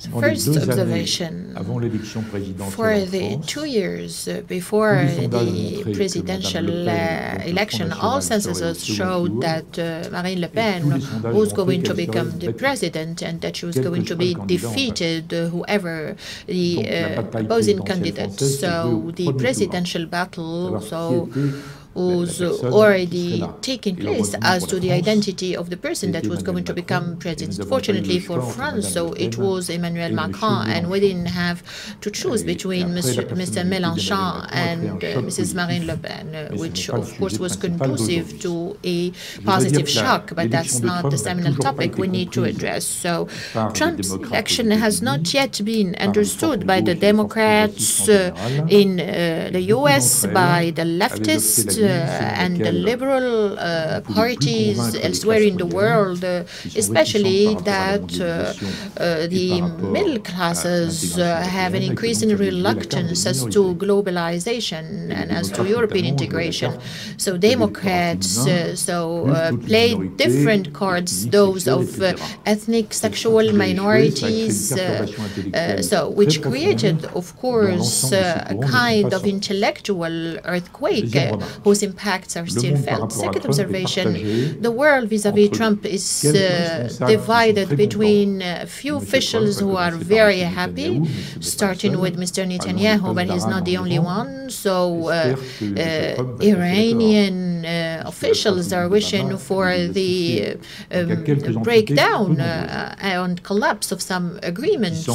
First observation, for the 2 years before the presidential election, all censuses showed that Marine Le Pen was going to become the president and that she was going to be defeated, whoever the opposing candidate. So the presidential battle was already taking place as to the identity of the person that was going to become president. Fortunately for France, so it was Emmanuel Macron, and we didn't have to choose between Mr. Mélenchon and Mrs. Marine Le Pen, which of course was conducive to a positive shock, but that's not the seminal topic we need to address. So Trump's election has not yet been understood by the Democrats in the US, by the leftists, and the liberal parties elsewhere in the world, especially that the middle classes have an increasing reluctance as to globalization and as to European integration. So Democrats played different cards, those of ethnic, sexual minorities, which created, of course, a kind of intellectual earthquake whose impacts are still felt. Second observation, the world vis-à-vis Trump is divided between a few officials who are very happy, starting with Mr. Netanyahu, but he's not the only one. So Iranian officials are wishing for the breakdown and collapse of some agreements,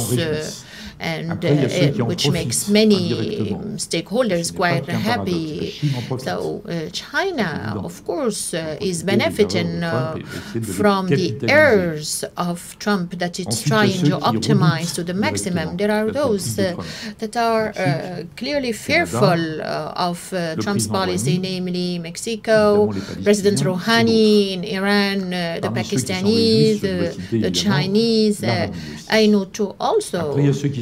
which makes many stakeholders quite happy. So China, of course, is benefiting from the errors of Trump that it's trying to optimize to the maximum. There are those that are clearly fearful of Trump's policy, namely Mexico, President Rouhani in Iran, the Pakistanis, the Chinese. I know to also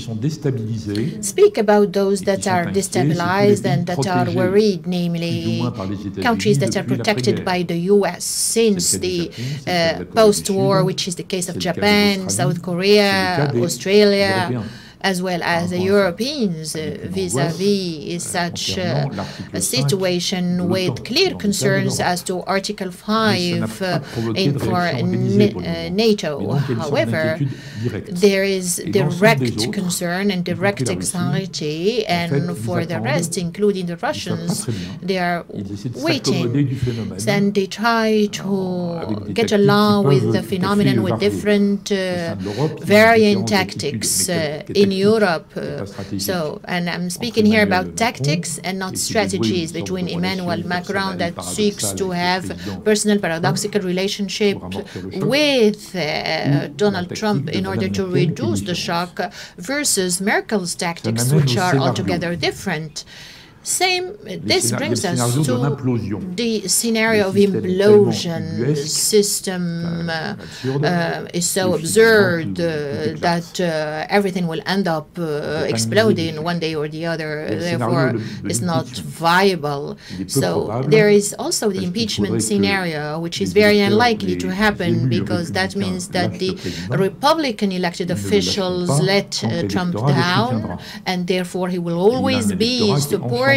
speak about those that are destabilized and that are worried, namely countries that are protected by the US since the post-war, which is the case of Japan, South Korea, Australia, as well as the Europeans vis-à-vis such a situation with clear concerns as to Article 5 for NATO. However, there is direct concern and direct anxiety, and for the rest, including the Russians, they are waiting, and they try to get along with the phenomenon with different varying tactics in Europe. And I'm speaking here about tactics and not strategies between Emmanuel Macron that seeks to have personal paradoxical relationship with Donald Trump in order to reduce the shock, versus Merkel's tactics, which are altogether different. This brings us to the scenario of implosion. The system is so absurd that everything will end up exploding one day or the other, therefore it's not viable. So there is also the impeachment scenario, which is very unlikely to happen, because that means that the Republican elected officials let Trump down, and therefore he will always be supported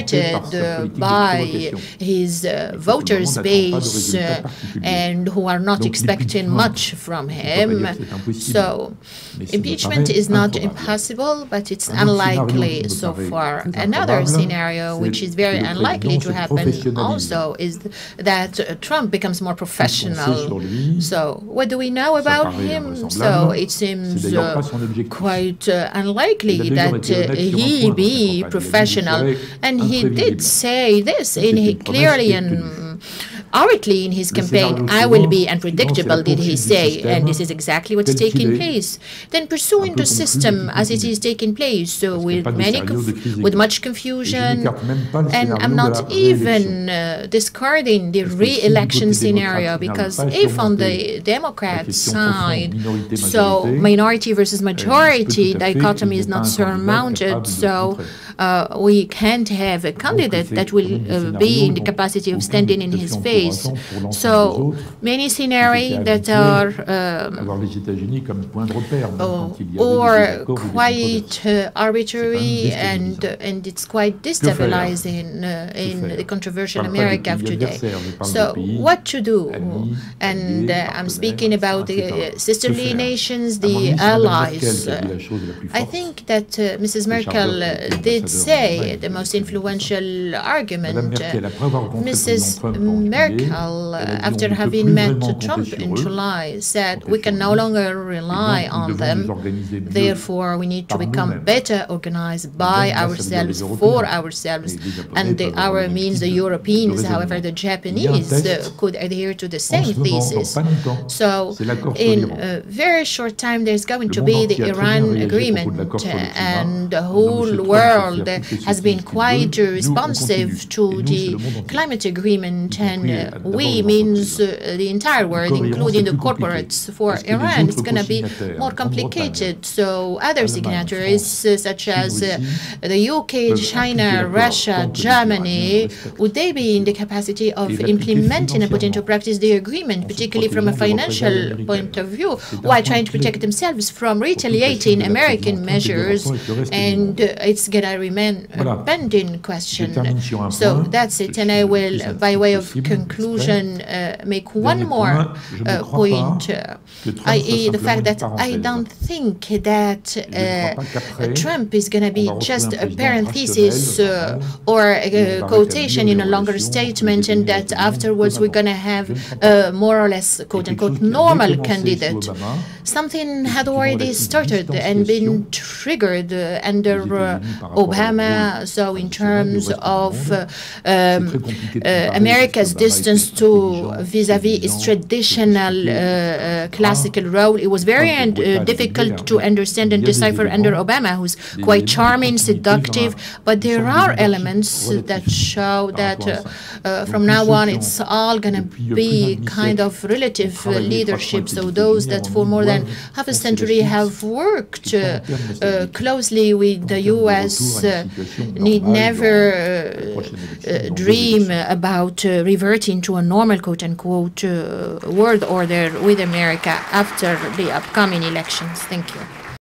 by his voters base and who are not expecting much from him. So impeachment is not impossible, but it's unlikely so far. Another scenario which is very unlikely to happen also is that Trump becomes more professional. So what do we know about him? So it seems quite unlikely that he be professional, and he did say this clearly and outrightly in his campaign. I will be unpredictable, did he say, and this is exactly what's taking place. Then pursuing the system as it is taking place, so with much confusion, and I'm not even discarding the re-election scenario, because if on the Democrat side, so minority versus majority dichotomy is not surmounted, so we can't have a candidate that will be in the capacity of standing in his face. So many scenarios that are or quite arbitrary, and it's quite destabilizing in the controversial America of today. So what to do? And I'm speaking about the sisterly nations, the allies. I think that Mrs. Merkel did say the most influential argument. Mrs. Merkel, after having met Trump in July, said we can no longer rely on them. Therefore, we need to become better organized by ourselves, for ourselves. And our means the Europeans, however, the Japanese could adhere to the same thesis. So in a very short time, there's going to be the Iran agreement, and the whole world has been quite responsive to the climate agreement, and we means the entire world, including the corporates. For Iran, it's going to be more complicated. So other signatories, such as the UK, China, Russia, Germany, would they be in the capacity of implementing and putting into practice the agreement, particularly from a financial point of view, while trying to protect themselves from retaliating American measures? And it's going to remain a pending question. So that's it. And I will, by way of conclusion, make one more point, i.e. the fact that I don't think that Trump is going to be just a parenthesis or a quotation in a longer statement, and that afterwards we're going to have a more or less quote-unquote normal candidate. Something had already started and been triggered under Obama. So in terms of America's distance to vis-à-vis its traditional classical role, it was very difficult to understand and decipher under Obama, who's quite charming, seductive, but there are elements that show that from now on it's all going to be kind of relative leadership. So those that for more than half a century have worked closely with the U.S. need never dream about reverting to a normal quote-unquote world order with America after the upcoming elections. Thank you.